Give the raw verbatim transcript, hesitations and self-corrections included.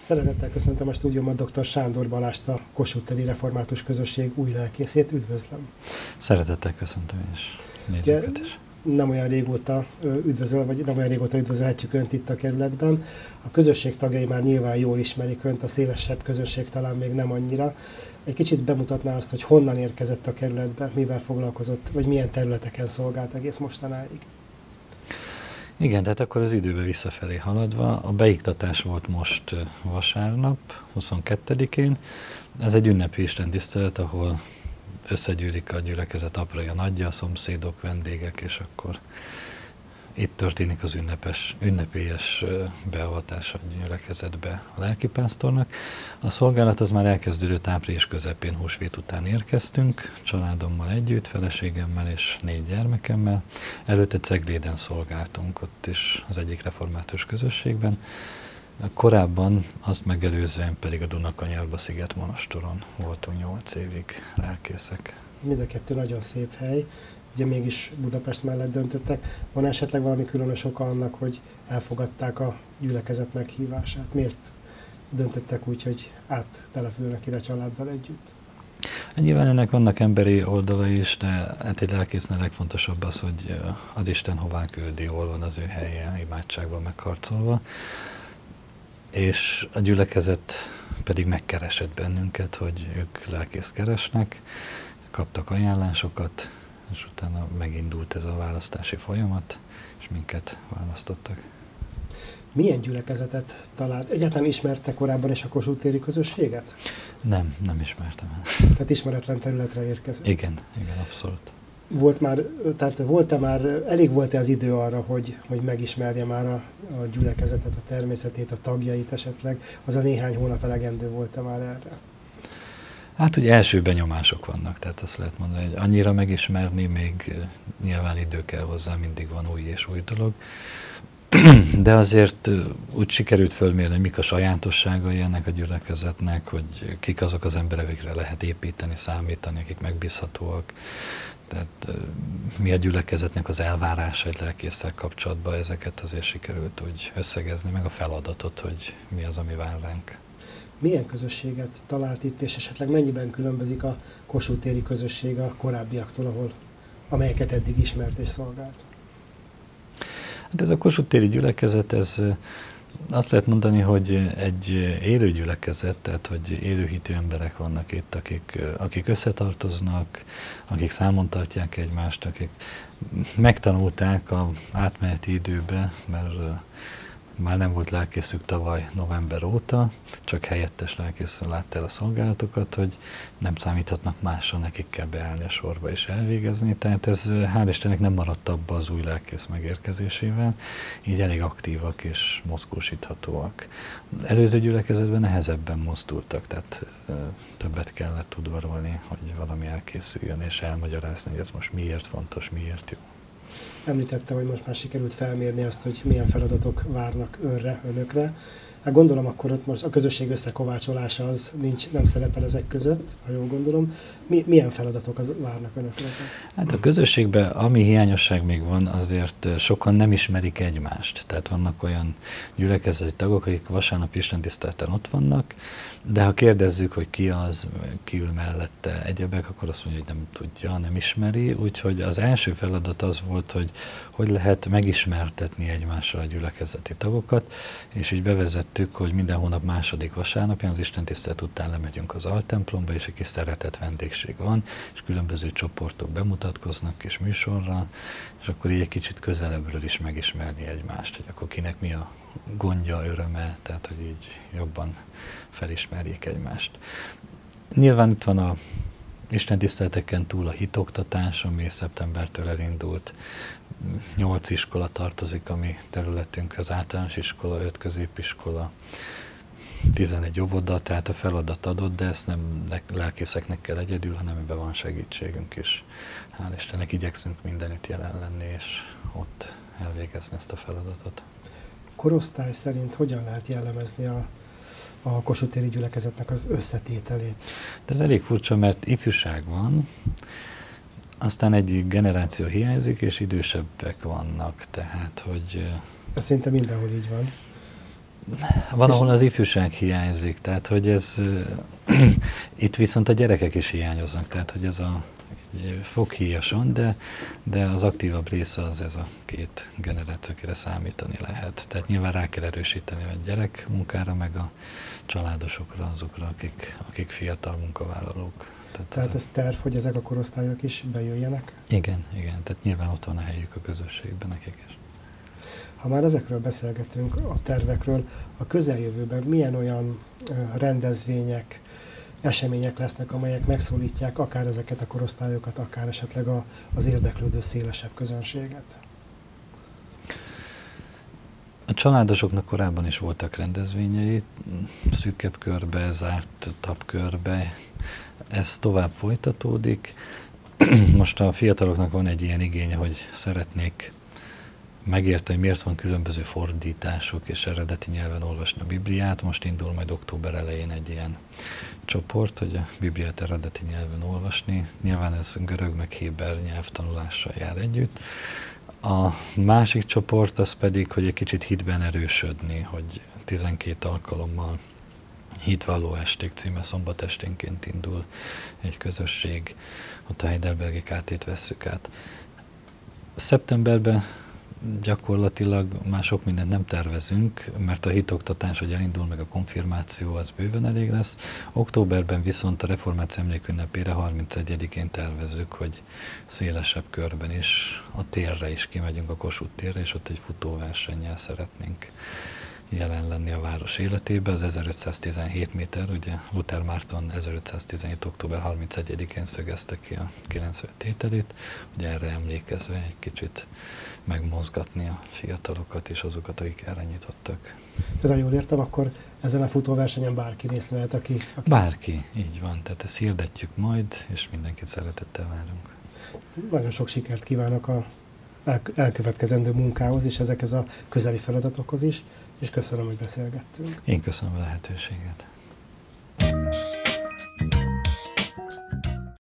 Szeretettel köszöntöm a stúdióban dr. Sándor Balást, a Kossuth Téri Református Közösség új lelkészét. Üdvözlöm! Szeretettel köszöntöm én is, nézőket is. Nem olyan régóta üdvözöl, vagy nem olyan régóta üdvözölhetjük Önt itt a kerületben. A közösség tagjai már nyilván jól ismerik Önt, a szélesebb közösség talán még nem annyira. Egy kicsit bemutatná azt, hogy honnan érkezett a kerületbe, mivel foglalkozott, vagy milyen területeken szolgált egész mostanáig. Igen, tehát akkor az időbe visszafelé haladva, a beiktatás volt most vasárnap, huszonkettedikén. Ez egy ünnepi istentisztelet, ahol összegyűlik a gyülekezet apja, nagyja, a szomszédok, vendégek, és akkor itt történik az ünnepes, ünnepélyes beavatása a gyülekezetbe a lelkipásztornak. A szolgálat az már elkezdődött április közepén, húsvét után érkeztünk, családommal együtt, feleségemmel és négy gyermekemmel. Előtte Cegléden szolgáltunk, ott is az egyik református közösségben. Korábban, azt megelőzően pedig a Dunakanyarba Szigetmonostoron voltunk nyolc évig lelkészek. Mind a kettő nagyon szép hely, ugye mégis Budapest mellett döntöttek. Van esetleg valami különös oka annak, hogy elfogadták a gyülekezet meghívását? Miért döntöttek úgy, hogy áttelepülnek ide családdal együtt? Nyilván ennek vannak emberi oldalai is, de hát egy lelkésznél legfontosabb az, hogy az Isten hová küldi, hol van az ő helye, imádságban megharcolva. És a gyülekezet pedig megkeresett bennünket, hogy ők lelkészt keresnek, kaptak ajánlásokat, és utána megindult ez a választási folyamat, és minket választottak. Milyen gyülekezetet talált? Egyáltalán ismerte korábban is a Kossuth Téri közösséget? Nem, nem ismertem el. Tehát ismeretlen területre érkezett? Igen, igen, abszolút. Volt már, tehát volt-e már, elég volt-e az idő arra, hogy, hogy megismerje már a, a gyülekezetet, a természetét, a tagjait esetleg? Az a néhány hónap elegendő volt-e már erre? Hát ugye első benyomások vannak, tehát azt lehet mondani, hogy annyira megismerni még nyilván idő kell hozzá, mindig van új és új dolog. De azért úgy sikerült fölmérni, hogy mik a sajátosságai ennek a gyülekezetnek, hogy kik azok az emberek, akikre lehet építeni, számítani, akik megbízhatóak. Tehát mi a gyülekezetnek az elvárása egy lelkésszel kapcsolatban, ezeket azért sikerült úgy összegezni, meg a feladatot, hogy mi az, ami vár ránk. Milyen közösséget talált itt, és esetleg mennyiben különbözik a Kossuth Téri közösség a korábbiaktól, ahol, amelyeket eddig ismert és szolgált? Hát ez a Kossuth Téri gyülekezet, ez azt lehet mondani, hogy egy élő gyülekezet, tehát hogy élőhitű emberek vannak itt, akik, akik összetartoznak, akik számon tartják egymást, akik megtanulták az átmeneti időbe, mert már nem volt lelkészük tavaly november óta, csak helyettes lelkészen látta el a szolgálatokat, hogy nem számíthatnak másra, nekik kell beállni a sorba és elvégezni. Tehát ez hál' Istennek nem maradt abba az új lelkész megérkezésével, így elég aktívak és mozgósíthatóak. Előző gyülekezetben nehezebben mozdultak, tehát ö, többet kellett udvarolni, hogy valami elkészüljön és elmagyarázni, hogy ez most miért fontos, miért jó. Említette, hogy most már sikerült felmérni azt, hogy milyen feladatok várnak önre, önökre. Hát gondolom, akkor ott most a közösség összekovácsolása az nincs, nem szerepel ezek között, ha jól gondolom. Mi, milyen feladatok az várnak önökre? Hát a közösségben, ami hiányosság még van, azért sokan nem ismerik egymást. Tehát vannak olyan gyülekezeti tagok, akik vasárnap istentiszteleten ott vannak, de ha kérdezzük, hogy ki az, ki ül mellette egyebek, akkor azt mondja, hogy nem tudja, nem ismeri. Úgyhogy az első feladat az volt, hogy hogy lehet megismertetni egymással a gyülekezeti tagokat, és így bevezettük, hogy minden hónap második vasárnapján az istentisztelet után lemegyünk az altemplomba, és egy kis szeretett vendégség van, és különböző csoportok bemutatkoznak kis műsorral, és akkor így egy kicsit közelebbről is megismerni egymást, hogy akkor kinek mi a gondja, öröme, tehát hogy így jobban felismerjék egymást. Nyilván itt van a istentiszteleteken túl a hitoktatás, ami szeptembertől elindult. Nyolc iskola tartozik a mi területünk, az általános iskola, öt középiskola, tizenegy óvoda, tehát a feladat adott, de ezt nem lelkészeknek kell egyedül, hanem ebben van segítségünk is. Hál' Istennek igyekszünk mindenütt jelen lenni, és ott elvégezni ezt a feladatot. Korosztály szerint hogyan lehet jellemezni a, a Kossuth Téri gyülekezetnek az összetételét? De ez elég furcsa, mert ifjúság van, aztán egy generáció hiányzik, és idősebbek vannak, tehát hogy... Ez szinte mindenhol így van. van, ahol az ifjúság hiányzik, tehát hogy ez, itt viszont a gyerekek is hiányoznak, tehát hogy ez a foghíjason, de, de az aktívabb része az ez a két generáció, akire számítani lehet. Tehát nyilván rá kell erősíteni a gyerek munkára, meg a családosokra, azokra, akik, akik fiatal munkavállalók. Tehát, tehát ez terv, hogy ezek a korosztályok is bejöjjenek? Igen, igen, tehát nyilván ott van a helyük a közösségben nekik is. Ha már ezekről beszélgetünk, a tervekről, a közeljövőben milyen olyan rendezvények, események lesznek, amelyek megszólítják akár ezeket a korosztályokat, akár esetleg a, az érdeklődő szélesebb közönséget? A családosoknak korábban is voltak rendezvényei, szűkebb körbe, zárt tapkörbe, ez tovább folytatódik. Most a fiataloknak van egy ilyen igénye, hogy szeretnék megérteni, hogy miért van különböző fordítások és eredeti nyelven olvasni a Bibliát. Most indul majd október elején egy ilyen csoport, hogy a Bibliát eredeti nyelven olvasni. Nyilván ez görög meg héber nyelvtanulással jár együtt. A másik csoport az pedig, hogy egy kicsit hitben erősödni, hogy tizenkét alkalommal Hitvalló esték címe szombat esténként indul egy közösség, ott a Heidelbergi kátét vesszük át. Szeptemberben gyakorlatilag már sok mindent nem tervezünk, mert a hitoktatás, hogy elindul, meg a konfirmáció, az bőven elég lesz. Októberben viszont a Reformáció emlékünnepére harmincegyedikén tervezzük, hogy szélesebb körben is, a térre is kimegyünk, a Kossuth térre, és ott egy futóversennyel szeretnénk jelen lenni a város életében. Az ezerötszáztizenhét méter, ugye Luther Márton ezerötszáztizenhét. október harmincegyedikén szögezte ki a kilencven tételét, ugye erre emlékezve egy kicsit megmozgatni a fiatalokat és azokat, akik erre nyitottak. Tehát ha jól értem, akkor ezen a futóversenyen bárki részt vehet, aki, aki... Bárki, így van. Tehát ezt hirdetjük majd, és mindenkit szeretettel várunk. Nagyon sok sikert kívánok a elkövetkezendő munkához, és ezekhez a közeli feladatokhoz is, és köszönöm, hogy beszélgettünk. Én köszönöm a lehetőséget.